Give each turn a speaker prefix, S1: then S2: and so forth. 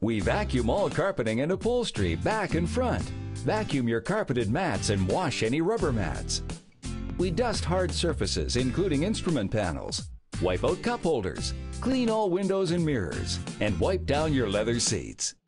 S1: We vacuum all carpeting and upholstery back and front. Vacuum your carpeted mats and wash any rubber mats. We dust hard surfaces, including instrument panels. Wipe out cup holders. Clean all windows and mirrors. And wipe down your leather seats.